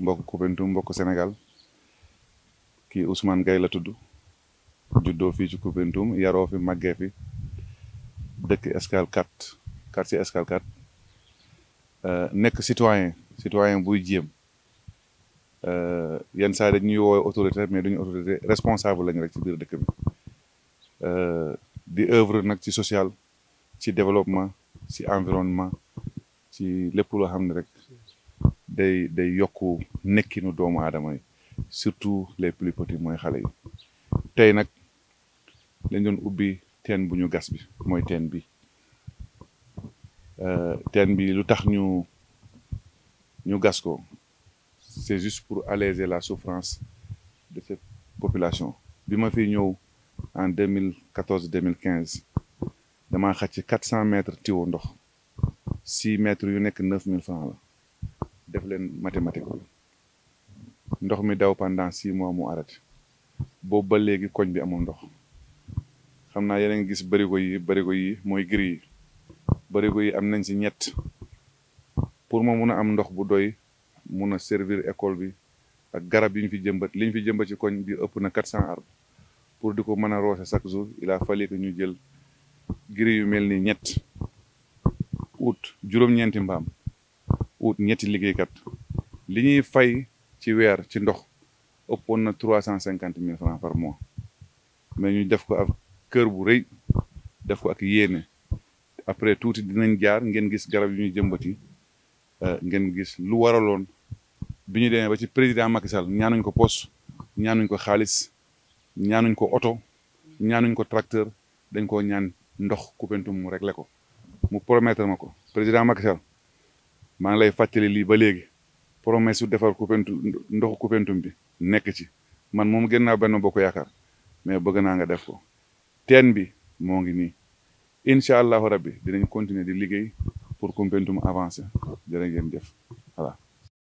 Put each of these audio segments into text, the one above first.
mbokk Koupentoum mbokk Sénégal kii Ousmane Gaye la tudd juddoo fii ci Koupentoum yaroo fi màggee fi dëkk Escale 4 quartier Escale 4 nekk citoyen buy jéem yenn saa dañuy woowee autorité mais duñu autorité responsable lañu rek ci biir dëkk bi di œuvre nag ci social ci développement ci environnement ci lépp loo xam ne rek day yokku nekkinu doomu aadama yi surtout les plus petits mooy xale yi tey nag lañ doon ubbi teen bu ñu gas bi mooy teen bi lu tax ñu gas ko c'est juste pour alléger la souffrance de cette population bi ma fi ñëw en 2014-2015 damaa xàcc 400 mètres tuyau ndox 6 mètres yu nekk 9000 francs la def leen mathématique bi ndox mi daw pendant 6 mois mu arrêté boobu ba léegi koñ bi amul ndox xam naa yeneen gis barigo yi mooy gris yi barigo yi am nañ ci ñett pour ma mun a am ndox bu doy mun a servir école bi ak garab yi ñu fi jëmbat li ñu fi jëmbat ci koñ bi ëpp na 400 arbres pour di ko mën a roose chaque jour il a fallu que ñu jël gris yu mel ni ñett ut juróom-ñeenti mbaam ut ñetti liggéeykat li ñuy fay ci weer ci ndox ëppoon na 350 000 francs par mois mais ñu def ko ak kër bu rëy def ko ak yéene après tuuti dinañ jaar ngeen gis garab yu ñuy jëmbati ngeen gis lu waraloon bi ñu demee ba ci président Macky Sall ñaanuñ ko poste ñaanuñ ko xaalis ñaanuñ ko oto ñaanuñ ko tracteur dañ koo ñaan ndox Koupentoum mu réglé ko mu promettre ma ko président Macky Sall maa ngi lay fàttali lii ba léegi promesse su defar Koupentoum ndoxu Koupentoum bi nekk ci man moom gën naa Benno Bokk Yaakaar mais bëgg naa nga def ko teen bi moo ngi nii incha allahu rabbi dinañ continuer di liggéey pour Koupentoum avancer jërë ngeen def voilà.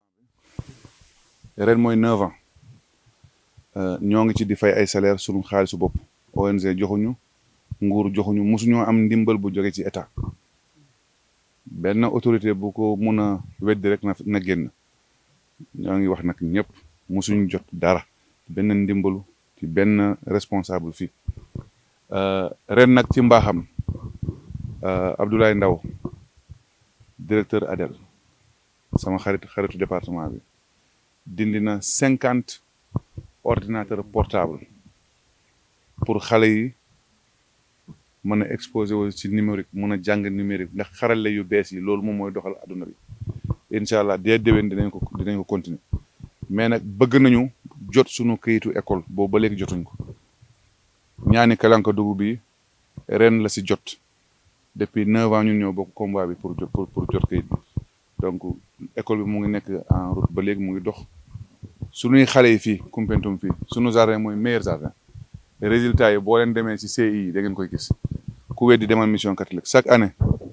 ren mooy 9 ans ñoo ngi ci di fay ay salaire sunu xaalisu bopp ONG joxuñu nguur joxuñu musuñoo am ndimbal bu jóge ci état benn autorité bu ko mun a weddi rek na génn ñoo ngi wax nag ñëpp musuñu jot dara benn ndimbalu ci benn responsable fii ren nag ci mbaaxam Abdoulaye Ndaw directeur ADEL sama xaritu département bi dindi na 50 ordinateur portable pour xale yi mën a exposé wu ci numérique mën a jàng numérique ndax xarale yu bees yi loolu moom mooy doxal adduna bi incha allah dee déwén dinañ ko continuer mais nag bëgg nañu jot sunu këyitu école boobu ba léegi jotuñ ko ñaani kalanka dugub bi ren la si jot depuis 9 ans ñun ñoo bokk combat bi pour jot këyit bi donc école bi mu ngi nekk en route ba léegi mu ngi dox sunuy xale yi fii Koupentoum fii sunu jardin mooy meilleur jardin résultat yi boo leen demee ci CI yi da ngeen koy gis ku weddi demal mission catholique chaque année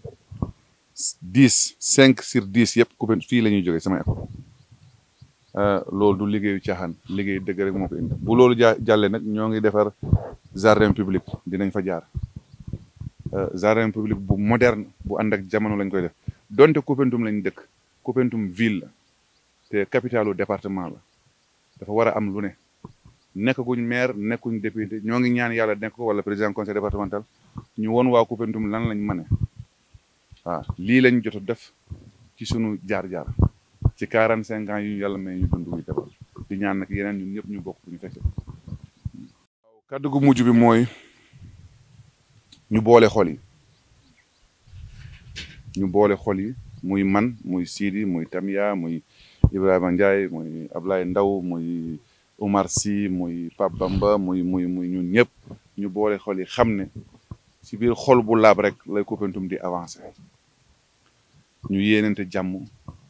5 sur 10 yëpp Koupentoum fii la ñuy jógee sama école loolu du liggéeyu caaxaan liggéey dëgg rek moo ko indi bu loolu jàllee nag ñoo ngi defar jardin public dinañ fa jaar jardin public bu moderne bu ànd ak jamono lañ koy def donte Koupentoum lañ dëkk Koupentoum ville la te capitalu département la dafa war a am lu ne nekkaguñ maire nekkuñ député ñoo ngi ñaan yàlla nekk ko wala président conseil départemental ñu woon waa Koupentoum lan lañ mane waaw lii lañ jot a def ci sunu jaar-jaar ci 45 ans yu yàlla may ñu dund wi defal di ñaan nag yeneen ñun ñëpp ñu bokk ñu fekk waaw kàddu gu mujj bi mooy ñu boole xol yi muy man muy Sidi muy Tamia muy Ibrahima Ndiaye muy Ablaye Ndaw muy Omar Sy muy Pape Bamba muy ñun ñëpp ñu boole xol yi xam ne ci biir xol bu laab rek lay Koupentoum di avancer ñu yéenante jàmm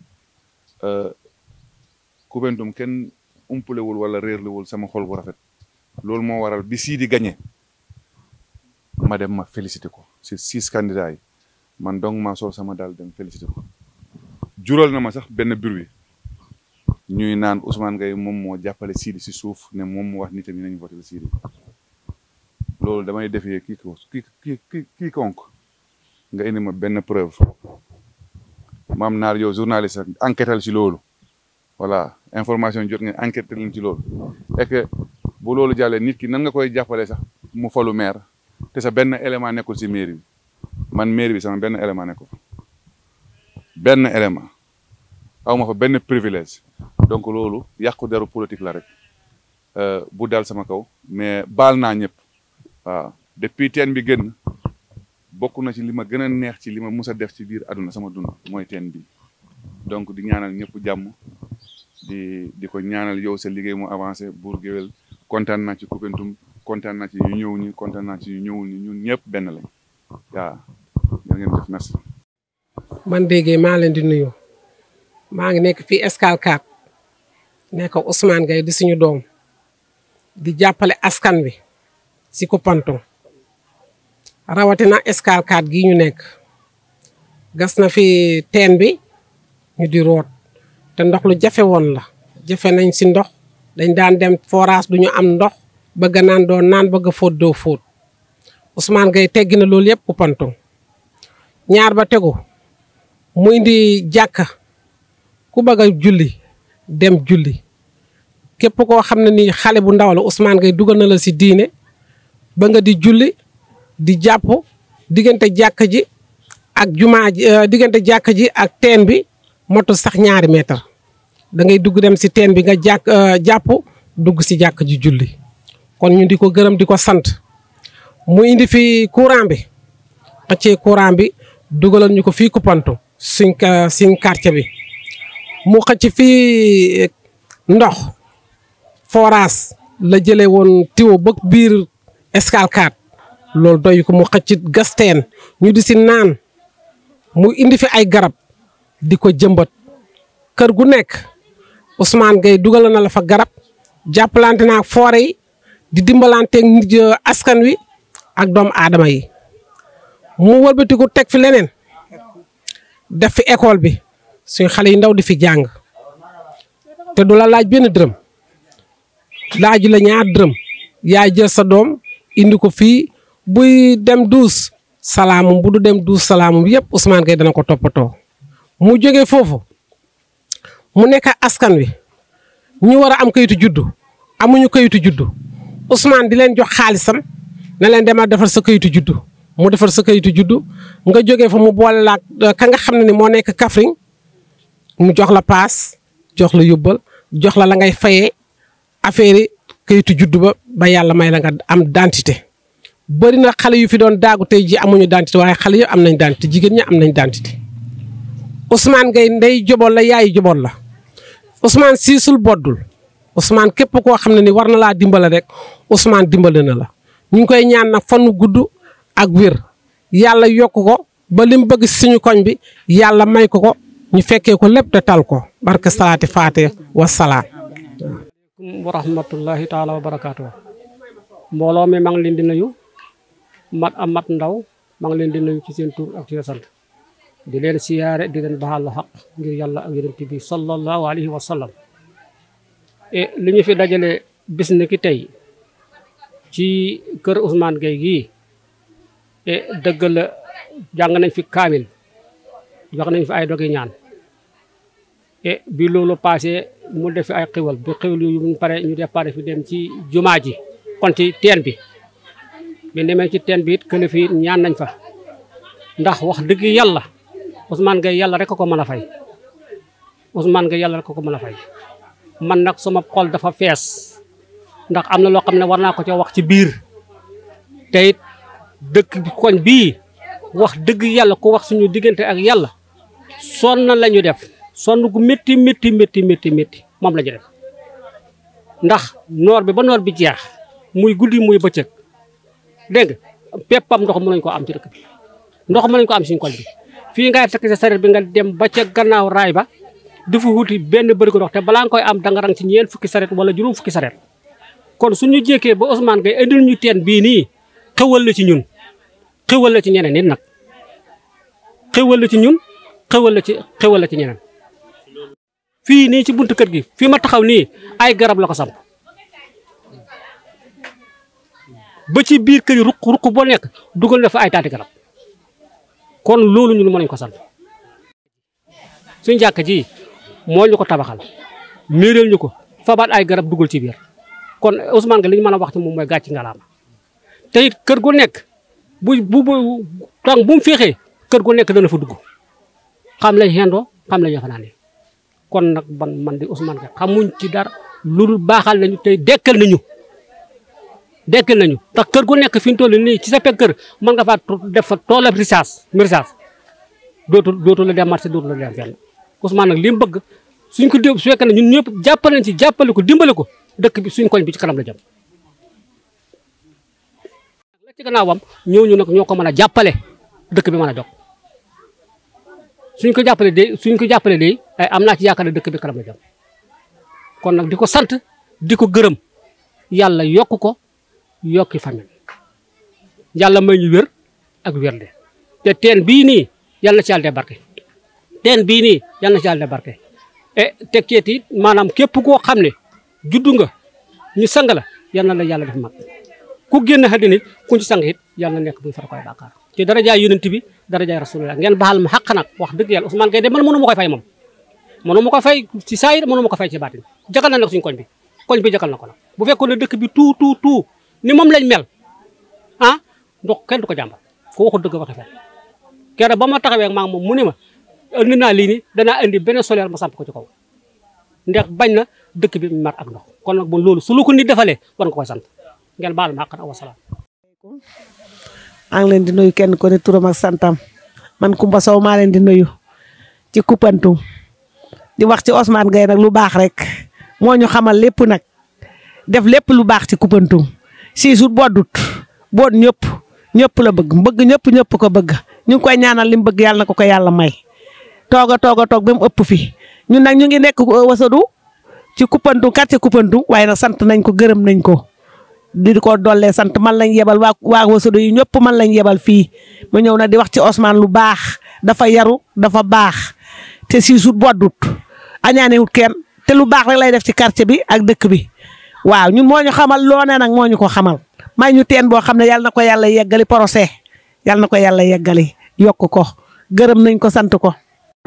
Koupentoum kenn umpalewul wala réerlewul sama xol bu rafet loolu moo waral bi Sidi gagné ma dem ma félicité ko ci 6 candidats yi man donc maa sol sama daal dem félicité ko jural na ma sax benn bruit ñuy naan Ousmane Gaye moom moo jàppale Sidi ci suuf ne moom mu wax nit ñi nañu voté Sidi loolu damay defee quiconque nga indi ma benn preuve maam naar yow journaliste enquêtal ci loolu voilà information jot ngeen enquête leen ci loolu et que bu loolu jàllee nit ki nan nga koy jàppale sax mu falu maire te sa benn élément nekkul si mairie bi man mairie bi sama benn élément nekkul benn élément aw ma fa benn privilège donc loolu yàqu deru politique la rek bu dal sama kaw mais baal naa ñëpp waaw depuis teen bi gën bokk na ci li ma gën a neex ci li ma mus a def ci biir àdduna sama dund mooy teen bi donc di ñaanal ñëpp jàmm di ko ñaanal yow sa liggéey mu avancé Bour Gueweul kontaan naa ci Koupentoum kontaan naa ci ñu ñëw ñi kontaan naa ci ñu ñëwul ñi ñun ñëpp benn lañ waaw da ngeen def merci. man déggee maa leen di nuyu maa ngi nekk fii Escale 4 nekk Ousmane Gueye di suñu doom di jàppale askan wi si Koupentoum rawatina Escale 4 gii ñu nekk gas na fi teen bi ñu di root te ndox lu jafe woon la jafe nañ si ndox dañ daan dem forage du ñu am ndox bëgg naan doo naan bëgg fóot doo fóot Ousmane Gueye teggi na loolu yëpp Koupentoum ñaar ba tegu mu indi jàkka ku bëgg a julli dem julli képp koo xam ne ni xale bu ndaw la Ousmane Gueye dugal na la si diine ba nga di julli di jàpp diggante jàkka ji ak jumaa ji diggante jàkka ji ak teen bi motul sax 2 mètre da ngay dugg dem si teen bi nga jàpp dugg si jàkka ji julli kon ñu di ko gërëm di ko sant mu indi fi courant bi xëccee courant bi dugalal ñu ko fii Koupentoum suñ quartier bi mu xëcc fii ndox forage la jëlee woon tiwo ba biir Escale 4 loolu doy ko mu xëcc gas teen ñu di si naan mu indi fi ay garab di ko jëmbat kër gu nekk Ousmane Gueye dugal na la fa garab jàppalante naa ak foore yi di dimbalanteeg askan wi ak doomu aadama yi mu wëlbatiku teg fi leneen def fi école bi suñ xale yu ndaw di fi jàng te du la laaj benn dërëm laaju la 2 dërëm yaay jël sa doom indi ko fii buy dem duus salaamum bu du dem duus salaamum yëpp Ousmane Gueye dana ko toppatoo mu jógee foofu mu nekk askan wi ñu war a am kayitu juddu amuñu kayitu juddu Ousmane di leen jox xaalisam na leen demal defar sa kayitu juddu mu defar sa kayitu juddu nga jógee fa mu boole la ka nga xam ne ni moo nekk Kaffrine mu jox la paas jox la yóbbal jox la ngay fayee affaire yi kayitu juddu ba yàlla may la nga am identité. bëri na xale yu fi doon daagu tey ji amuñu identité waaye xale yu am nañ identité jigéen ñi am nañ identité Ousmane Gueye ndey jobol la yaay jobol la Ousmane siisul boddul Ousmane képp koo xam ne ni war na laa dimbale rek Ousmane dimbale na la ñu ngi koy ñaan nag fanu gudd ak wér yàlla yokk ko ba li mu bëgg suñu koñ bi yàlla may ko ñu fekkee ko lépp te tal ko barke salaati faate wa salaam. wa rahmatullahi taala wa barakaatu. mbooloo mi maa ngi leen di nuyu mat ndaw maa ngi leen di nuyu ci seen tur ak ci sant di leen siyaare di leen baalu xaq ngir yàlla ak yonent bi sallallahu alayhi wa sallam. li ñu fi dajale bis ni ki tey ci kër Ousmane Gueye gii dëgg la jàng nañ fi kaamil wax nañ fi ay dogi ñaan bi loolu passé mu def fi ay xiwal bi xiwal yu mu pare ñu départ fi dem ci jumaa ji kon ci teen bi demee ci teen bi it kële fi ñaan nañ fa ndax wax dëgg yàlla Ousmane Gueye yàlla rek ko mën a fay Ousmane Gueye yàlla rek ko mën a fay man nag sama xol dafa fees ndax am na loo xam ne war naa ko ca wax ci biir te it dëkk bi koñ bii wax dëgg yàlla ku wax suñu diggante ak yàlla sonn la ñu def sonn gu métti moom la ñu def ndax noor bi ba noor bi jeex muy guddi muy bëccëg dégg nga peppam ndox mën nañu ko am ci dëkk bi ndox mën nañu ko am suñu koñ bi fii ngay takk sa sareet bi nga dem ba ca gannaaw raay ba dafa wuti benn bërigo ndox te balaa nga koy am danga rang ci ñeent fukki sareet wala juróom fukki sareet kon suñu jékkee ba Ousmane Gueye indil ñu teen bii nii xewal la ci ñun xewal la ci ñeneen nit nag xewal la ci ñun xewal la ci ñeneen fii nii ci buntu kër gi fii ma taxaw nii ay garab la ko samp ba ci biir kër yi ruq boo nekk dugal na fa ay taati garab kon loolu ñun mën nañu ko sant suñu jàkka ji moo ñu ko tabaxal miireel ñu ko fabaat ay garab dugal ci biir kon Ousmane Gueye li ñu mën a wax ci moom mooy gàcc ngalaama te it kër gu nekk bu tàng bu mu féexee kër gu nekk dana fa dugg xam lañ xendoo xam lañ fanaane kon nag man di Ousmane Gueye xamuñ ci dara lu baaxal nañu tey dekkal nañu tax kër gu nekk fi ñu toll nii ci sa peg kër mën nga faa def fa toolab message dootul la dem marché dootul la dem fenn Ousmane nag li mu bëgg suñ ko su fekkee ne ñun ñëpp jàppale ci jàppale ko dimbale ko dëkk bi suñ koñ bi ci kanam la jëm la ci gannaawam ñooñu nag ñoo ko mën a jàppale dëkk bi mën a jóg suñ ko jàppale de ay am naa ci yaakaar ne dëkk bi kanam la jëm kon nag di ko sant di ko gërëm yàlla yokk ko yokki famille yàlla may ñu wér ak wér de te teen bii nii yàlla na ci yàlla de barke teen bii nii yàlla na ci yàlla de barke te keeti maanaam képp koo xam ne juddu nga ñu sang la yal na la yàlla def mag ku génn àddina ku ci sang it yàlla na nekk buy far koy bàkkaar ci darajaay yonent bi darajaay rasulullah ngeen baal ma xaq nag wax dëgg yàlla Ousmane Gueye de man mënu ma koy fay moom mënu ma ko fay ci saayir mënu ma ko fay ci baatin jakal na nag suñu koñ bi jakal na ko nag bu fekkoon ne dëkk bi tout ni moom lañ mel ah ndox kenn du ko jàmbat ko waxul dëgg waxe fen keroog ba ma taxawee maa moom mu ne ma indi naa lii ni danaa indi benn solaire ma samp ko ci kaw ndax bañ na dëkk bi mar ak ndox kon nag bon loolu su lu ko nit defalee war nga koy sant ngeen baal ma àq na wasalaam. maa ngi leen di nuyu kenn ko ne turam ak santam man Kumba Sow maa leen di nuyu ci Koupantoum di wax ci Ousmane Gueye nag lu baax rek moo ñu xamal lépp nag def lépp lu baax ci Koupantoum siisut boddut boot ñëpp la bëgg ñëpp ko bëgg ñu ngi koy ñaanal li mu bëgg yàlla na ko yàlla may toog ba mu ëpp fi ñun nag ñu ngi nekk Wasadu ci Koupantoum quartier Koupantoum waaye nag sant nañ ko gërëm nañ ko di ko dollee sant man lañ yebal waa Wasadu yi ñëpp man lañ yebal fii ma ñëw na di wax ci Ousmane lu baax dafa yaru dafa baax te siisut boddut añaanewut kenn te lu baax rek lay def ci quartier bi ak dëkk bi waaw ñun moo ñu xamal loo ne nag moo ñu ko xamal may ñu teen boo xam ne yàlla na ko yàlla yeggali procès yàlla na ko yàlla yeggali yokk ko gërëm nañ ko sant ko.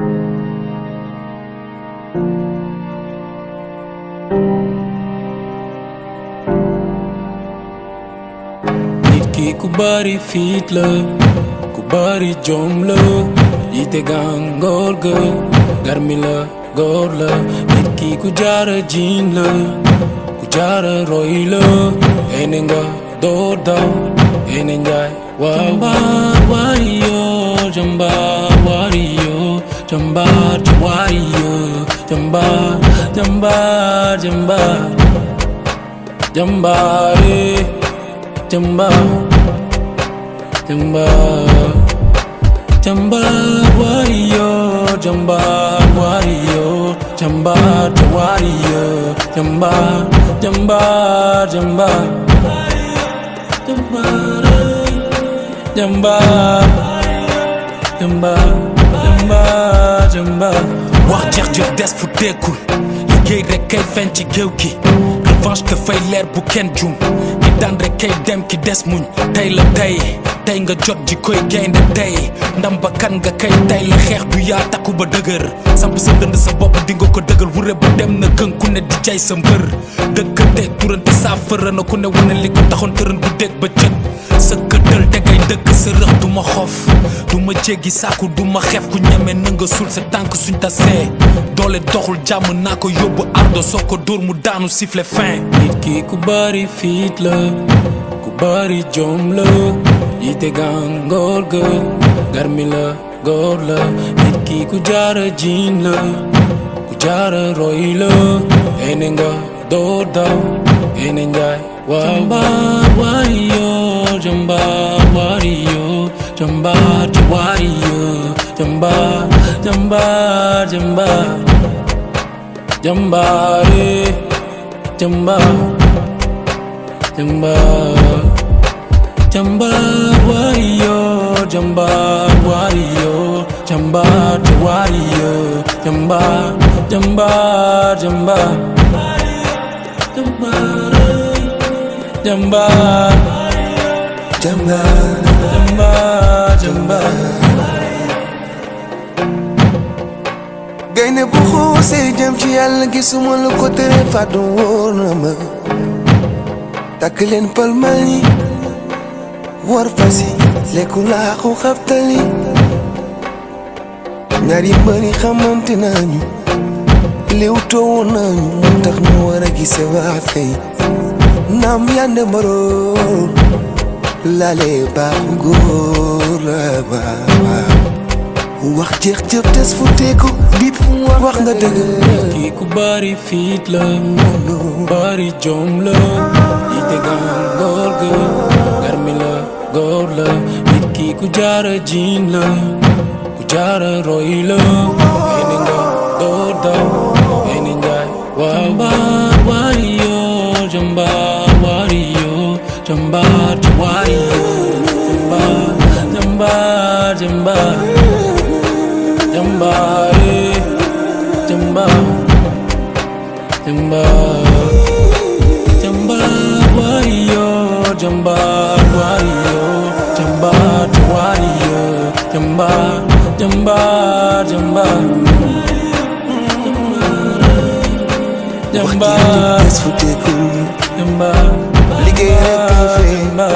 nit ki ku bari fit la ku bari jom la yite gàngoor ga garmi la góor la nit ki ku jaara jiin la ku jaara roy la ene nga doo daw ene njaay jambar warrior jambar warrior jambar warrior jambar jambar jambar jambar jambar jambar jambar warrior jambar warrior jambar warrior jambar jambar jambar jambar jambar jambar jambar wax jeex jëf des fu dekkul liggéey rek kay feeñ ci géew gi revanche que fay leer bu kenn jum ki daan rek kay dem ki des muñ tey la tey nga jot ji koy gaynde tey ndam ba kan nga kay tey la xeex du yaa takku ba dëgër samp sa dënd sa bopp di nga ko dëgër wure ba dem na gën ku ne di jay sa mbër dëkkante turante saafara na ku ne wane li ko taxoon tërën bu dégg ba jët sa këddal te kay dëkk sa rëx du ma xof du ma jéggi saaku du ma xeef ku ñeme na nga sul sa tànk suñ tasee doole doxul jàmm naa ko yóbbu ardo soo ko dóor mu daanu siffle fin nit ki ku bari fiit la ku bari jom la yite gàngoor ga garmi la góor la nit ki ku jaara jiin la ku jaara roy la ene nga doo daw ene njaay jambar warrior jambar warrior jambar warrior jambar jambar jambar jambar jambar jambar jambar warrior jambar warrior jambar warrior jambar jambar jambar jambar jambar jambar jambar gaynde bu xuusee jëm ci yàlla gisuma lu ko tere fàddu wóor na ma takk leen palmal yi war fas yi lekku laaxu xaftali ñaari mbëri xamante nañu liw toowu nañu moo tax ñu war a gise waat tey naam yande mbaroor lale baaxu góor la baax wax jeex jëf des fu teeku bip wax nga dëgg kii ku bari fiit la bari jom la yi tegaan góor ga garmi la góor la nit kii ku jaara jiin la ku jaara roy la eni nga door daw eni njaay jambaar wariyo jambaar wariyo jambaar ci wariyo jambaar jambaar jambaar jambaar jambaar jambaar wariyo jambaar wariyo jambaar ci wariyo jambaar jambaar jambaar jambaar des fu teekul jambaar liggéey rek a fay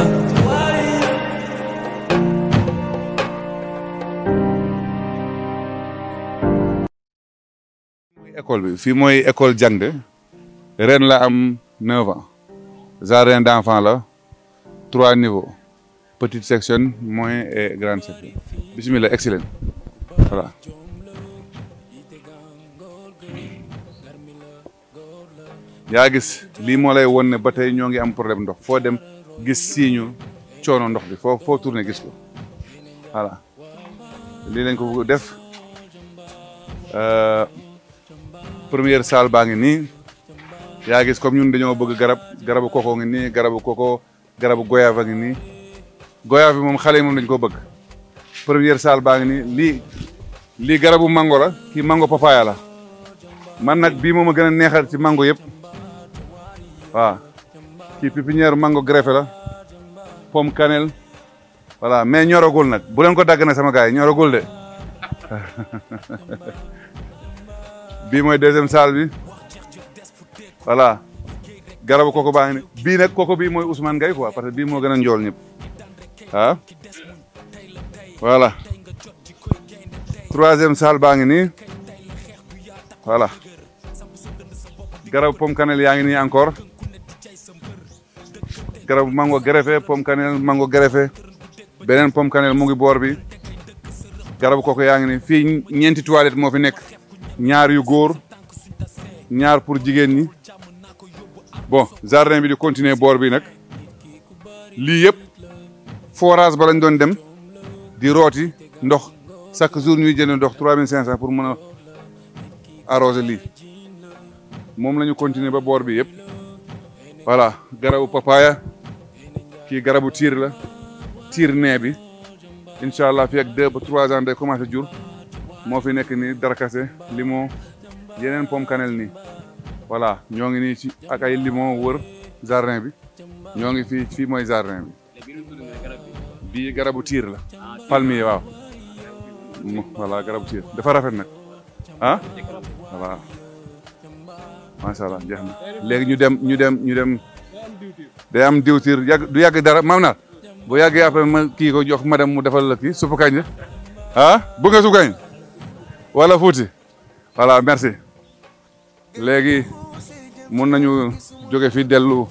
école bi fii mooy école Jangde ren la am 9 ans jardin d'enfant la 3 niveaux petite section moyen et grande section bismillah excellent voilà yaa gis lii moo lay won ne ba tey ñoo ngi am problème ndox foo dem gis siiñu coono ndox bi foo tourné gis ko voilà lii lañ ko def première salle baa ngi nii yaa gis comme ñun dañoo bëgg garabu koko ngi nii garabu goyave a ngi nii goyave bi moom xale yi moom dañ ko bëgg première salle baa ngi nii lii garabu mango la kii mango papaya la man nag bii moom a gën a neexal ci mango yëpp waaw kii pépinière mango greffé la pomme cannelle voilà mais ñoragul nag bu leen ko dagg na sama gars yi ñoragul de bii mooy deuxième salle bi voilà garabu koko baa ngi ni bii nag koko bii mooy Ousmane Gaye quoi parce que bii moo gën a njool ñëpp ah voilà troisième salle baa ngi nii voilà garabu pomme cannelle yaa ngi nii encore garabu mango greffé pomme cannelle mango greffé beneen pomme cannelle mu ngi boor bi garabu koko yaa ngi nii fii ñeenti toilette moo fi nekk ñaar yu góor ñaar pour jigéen ñi bon jardin bi di continuer boor bi nag lii yëpp forage ba lañ doon dem di rooti ndox chaque jour ñuy jënd ndox 3500 pour mën a arroser lii moom la ñu continuer ba boor bi yëpp voilà garabu papaya kii garabu tiir la tiir nee bi incha allah fii ak 2 ba 3 ans day commencé jur moo fi nekk nii darkase limon yeneen pomme cannelle nii voilà ñoo ngi nii ci ak ay limon wër jardin bi ñoo ngi fii mooy jardin bi bii garabu tiir la palmier waaw voilà garabu tiir dafa rafet nag ah voilà macha allah jeex na léegi ñu dem day am diwtiir du yàgg dara maam naa bu yàggee après ma kii ko jox madame mu defal la kii suppu kañ ah bu nga suppu kañ wala fuuti voilà merci léegi mun nañu jóge fii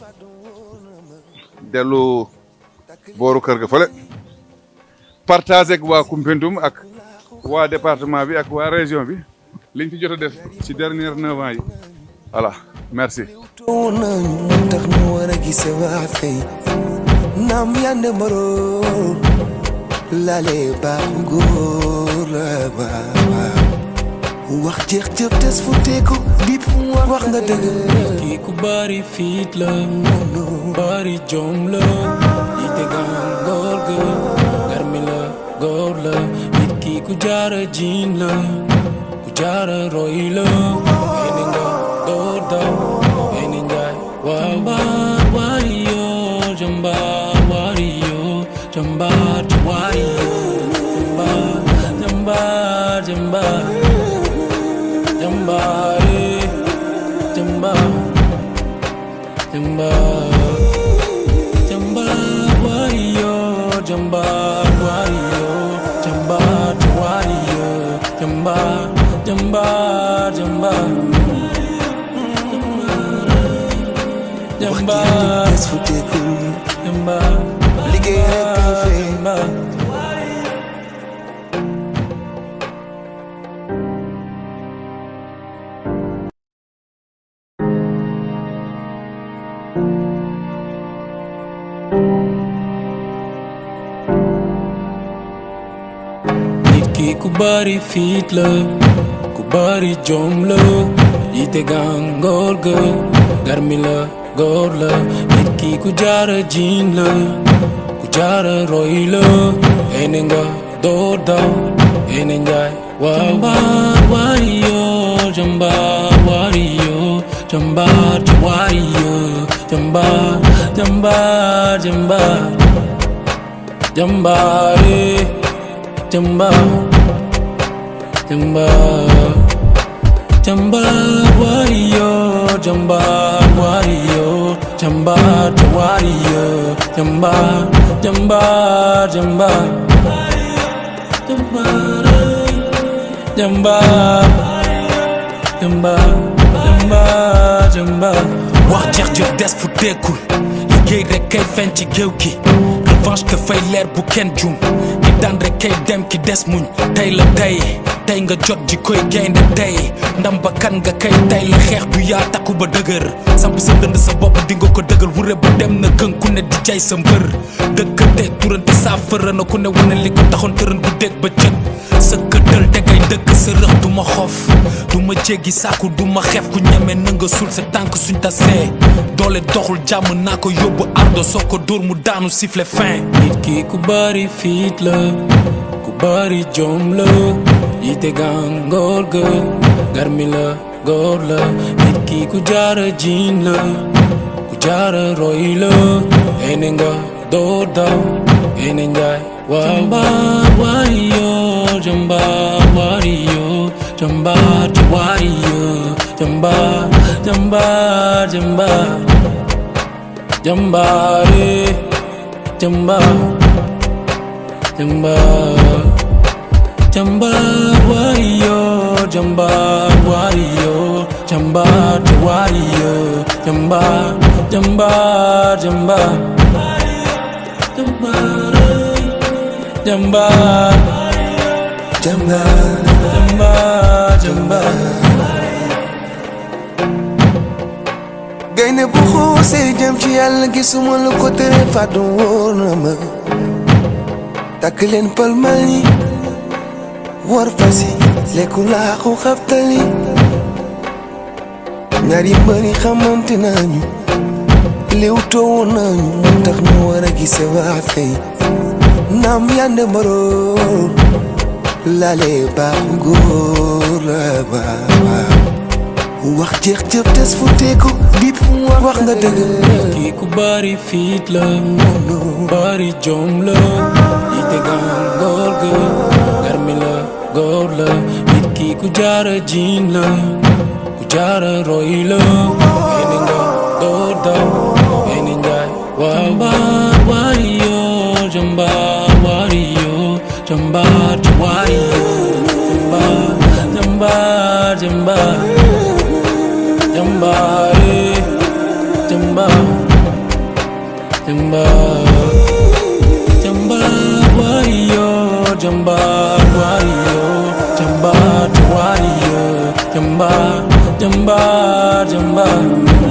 dellu booru kër ga fële partage ak waa Koumpentoum ak waa département bi ak waa région bi liñ fi jot a def ci dernière 9 ans yi voilà merci tax ñu war a gise waat tey naam yande mbaroor lale baaxu góor la baax wax jeex jëf des fu teeku bip wax nga dëgg kii ku bari fiit la bari jom la yi tegaan góor ga garmi la góor la nit kii ku jaara jiin la ku jaara roy la eni nga door daw eni njaay jambaar wariyo jambaar wariyo jambaar ci wariyo jambaar jambaar jambaar jàmbaar jàmbaar jàmbaar des fu teekul jàmbaar liggéey rek kay fay ku bari fit la ku bari jom la yite gàngoor ga garmi la góor la nit ki ku jaara jiin la ku jaara roy la ene nga doo daw ene njaay waaw jàmbaar wariyo jàmbaar wariyo jàmbaar ci wariyo jàmbaar jàmbaar jàmbaar jàmbaare jàmbaar jàmbaar jàmbaar warrior jàmbaar warrior jàmbaar te warrior jàmbaar jàmbaar jàmbaar jàmbaar jàmbaar jàmbaar jàmbaar jàmbaar wax jeex jëf des fu dekkul liggéey rek kay feeñ ci géew gi revanche que fay leer bu kenn jum ki daan rek kay dem ki des muñ tey la tey tey nga jot ji koy gaynde tey ndam ba kan nga kay tey la xeex du yaa takku ba dëgër samp sa ndënd sa bopp di nga ko dëgër wure ba dem na kën ku ne di jay sa mbër dëkkante turante saafara na ku ne wane li ko taxoon tërën bu dégg ba cët sa këddal te kay dëkk sa rëx du ma xof du ma jéggi saaku du ma xeef ku ñeme na nga sul sa tànk suñ tasee doole doxul jàmm naa ko yóbbu ardo soo ko dóor mu daanu siffle fin nit ki ku bari fiit la ku bari jom la yite gàngoor ga garmi la góor la nit ki ku jaara jiin la ku jaara roy la ene nga doo daw ene njaay waaw jàmbaar warrior jàmbaar warrior jàmbaar ci warrior jàmbaar jàmbaar jàmbaar jàmbaare jàmbaar jàmbaar jàmbaar warrior jàmbaar warrior jàmbaar te warrior jàmbaar jàmbaar jàmbaar jàmbaar jàmbaar jàmbaar jàmbaar gaynde bu xuusee jëm ci yàlla gisuma lu ko tere fàddu wóor na ma takk leen palmal yi war fasi lekku laaxu xaftali ñaari mbëri xamante nañu liw toowu nañu moo tax ñu war a gise waat tey naam yande mbaroor laale baaxu góor la baax wax jeex jëf des fu teeku bip wax nga dëgg kii ku bari fiit la bari jom la yite gàngoor ga garmi la góor la nit kii ku jaara jiin la ku jaara roy la ene nga doo daw ene njaay waaw jàmbaar warrior jàmbaar warrior jàmbaar ci warrior jàmbaar jàmbaar jàmbaar jàmbaare jàmbaar jàmbaar jàmbaar warrior jàmbaar warrior jàmbaar te warrior jàmbaar jàmbaar jàmbaar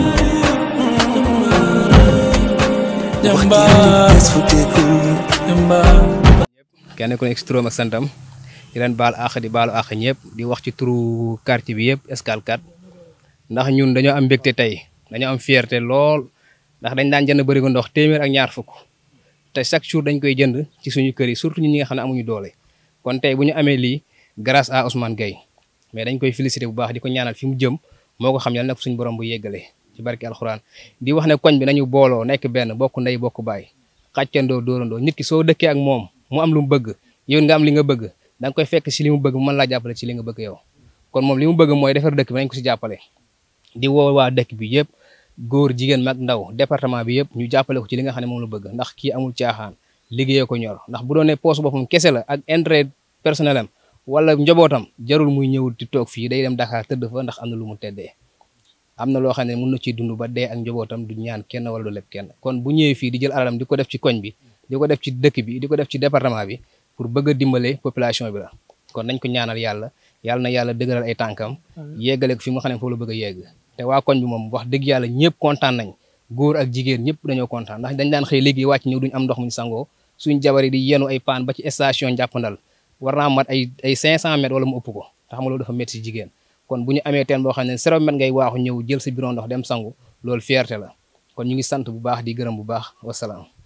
jàmbaar jàmbaar kenn ku nekk si turam ak santam di leen baal àq di baalu àq ñëpp di wax ci turu quartier bi yëpp Escale 4 ndax ñun dañoo am mbégte tey dañoo am fierté lool ndax dañ daan jënd bërigo ndox téeméer ak ñaar fukk te chaque jour dañ koy jënd ci suñu kër yi surtout ñun ñi nga xam ne amuñu doole kon tey bu ñu amee lii grâce à Ousmane Gueye mais dañ koy féliciter bu baax di ko ñaanal fi mu jëm moo ko xam yàlla nag suñu borom bu yeggalee ci barki alxuraan di wax ne koñ bi nañu booloo nekk benn bokk ndey bokk baay xàccandoo dóorandoo nit ki soo dëkkee ak moom mu am lu mu bëgg yow nga am li nga bëgg da nga koy fekk si li mu bëgg mu mën laa jàppale ci li nga bëgg yow kon moom li mu bëgg mooy defar dëkk bi nañ ko si jàppale di woo waa dëkk bi yëpp góor jigéen mag ndaw département bi yëpp ñu jàppale ko ci li nga xam ne moom la bëgg ndax kii amul caaxaan liggéeyee ko ñor ndax bu doonee poos boppam kese la ak intérêt personnel am wala njabootam jarul muy ñëw di toog fii day dem Dakar tëdd fa ndax am na lu mu teddee am na loo xam ne mën na ciy dund ba dee ak njabootam du ñaan kenn wala du leb kenn kon bu ñëwee fii di jël alalam di ko def ci koñ bi di ko def ci dëkk bi di ko def ci département bi pour bëgg a dimbale population bi la kon nañ ko ñaanal yàlla na yàlla dëgëral ay tànkam yeggale ko fi nga xam ne foofu la bëgg a yegg te waa koñ bi moom wax dëgg yàlla ñëpp kontaan nañ góor ak jigéen ñëpp dañoo kontaan ndax dañ daan xëy léegi wàcc ñëw duñ am ndox muñ sangoo suñ jabar yi di yenu ay paan ba ci station jàppandal war naa mat ay 500 mètres wala mu ëpp ko te xam nga loolu dafa métti si jigéen kon bu ñu amee teen boo xam ne 0 mètre ngay waaxu ñëw jël sa bidon ndox dem sangu loolu fierté la kon ñu ngi sant bu baax di gërëm bu baax wasalaam